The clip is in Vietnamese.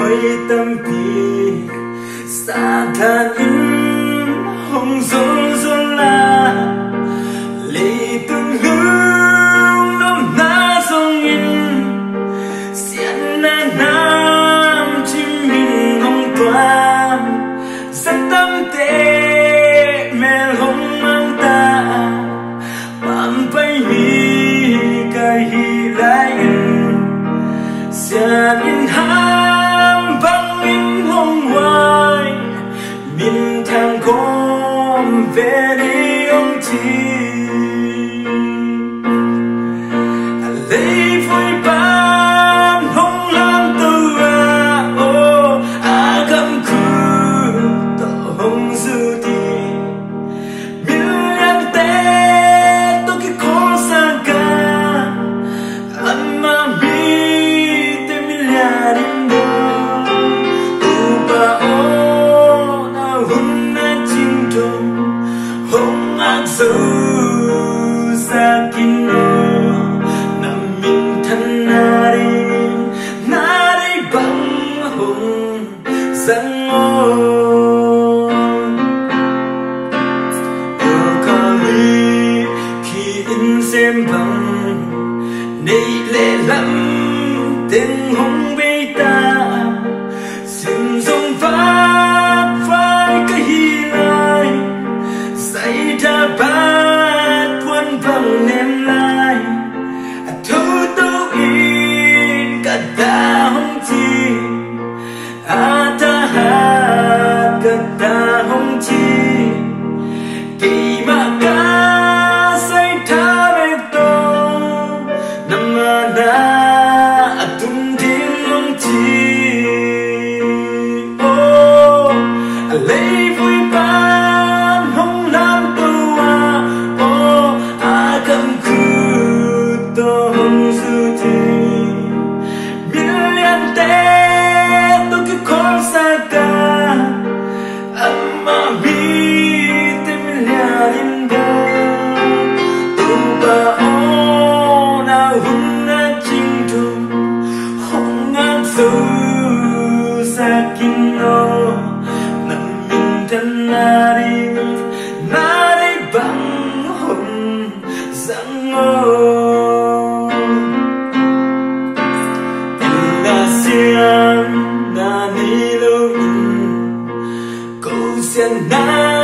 hơi tâm thì xa than in hồng rôn rôn la lệ tương hương nôm na sông in xiên na nam chim mình hồng toan rất tâm tê mẹ hồng mang ta bám bay mi cái hi lại xiên in ham băng in hồng hoài min thang com về đi ông chi lấy vui ban hồng lam tu ô cầm cứ tổ hồng dư thì miêu em té tôi cái khó xa cả amma mi te miliarin do upa o na hunna cinta hong ak su sakino namin thanari nari bang hong sango kami khi in xem bằng nay lệ lắm tiếng hồng bê ta xin dòng phát phải cái hi lại say ra bát quân bằng ném lại thu tô in cả ta hồng chi ta hát cả ta hồng chi kỳ mà ca say tha bê tô nằm na tung tiếng hồng chi ô lấy vui ban hồng lam tu ô cầm cứ tô hồng dư thì miên liên tế tôi cứ khó xa cả amma mi te miliarin do tu ba o na hunna cintu hong ak su sakino namin thanari nari bang hong sango sian na niluin câu xiên na